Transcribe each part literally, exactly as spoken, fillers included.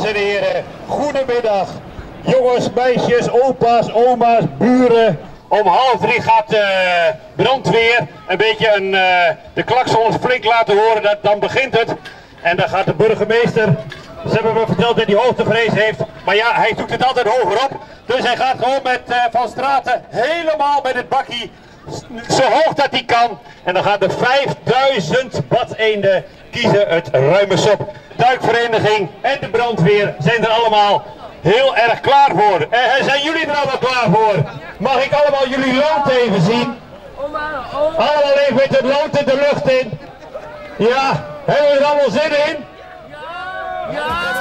en heren, goedemiddag. Jongens, meisjes, opa's, oma's, buren. Om half drie gaat de uh, brandweer een beetje een, uh, de klaksons flink laten horen, dat, dan begint het. En dan gaat de burgemeester, ze hebben me verteld dat hij hoogtevrees heeft, maar ja, hij doet het altijd hogerop. Dus hij gaat gewoon met uh, Van Straten helemaal met het bakkie, zo hoog dat hij kan. En dan gaan de vijfduizend badeenden kiezen het ruime sop. Duikvereniging en de brandweer zijn er allemaal heel erg klaar voor. En zijn jullie er allemaal klaar voor? Mag ik allemaal jullie lood even zien? Allemaal even met het lood in de lucht in. Ja, hebben we er allemaal zin in? Ja! Ja!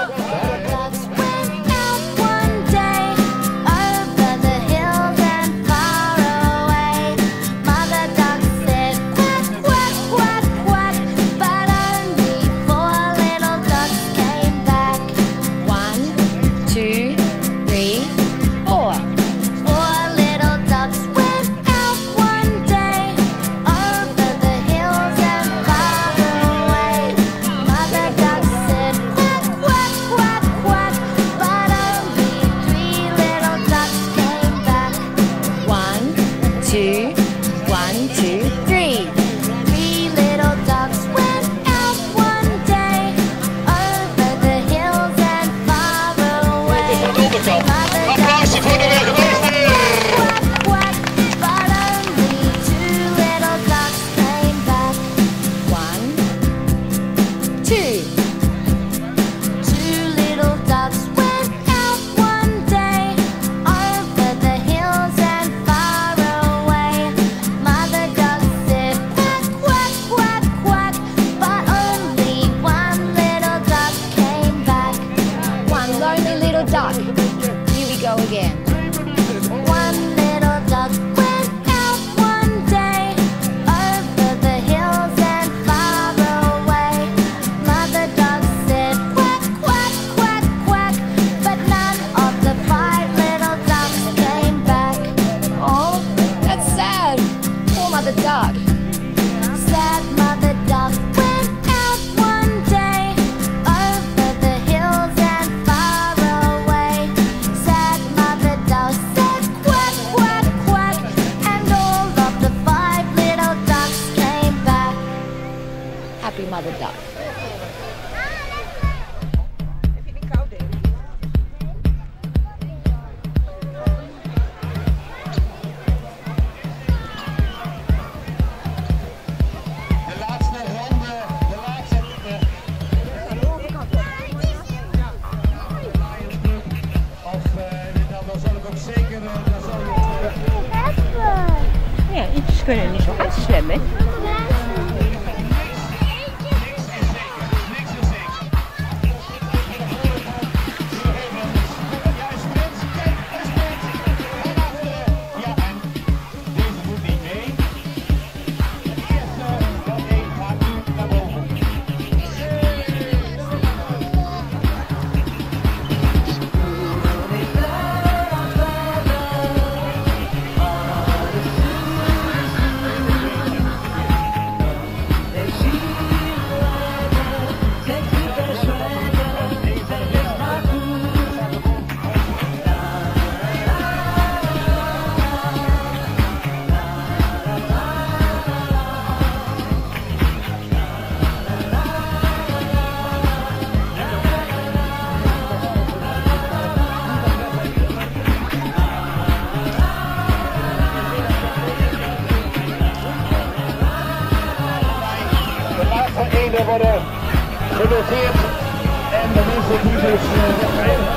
Mother duck. De laatste ronde, de laatste. Of dan, dan zal ik ook zeker. Dan zal je... Ja, iets kunnen niet zo hard zwemmen. Worden genoteerd en de mensen die dus